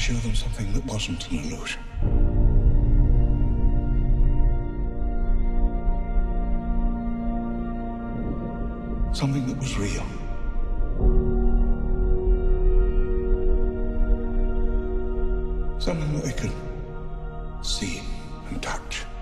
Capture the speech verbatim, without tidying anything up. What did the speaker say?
show them something that wasn't an illusion. Something that was real. Something that they could see and touch.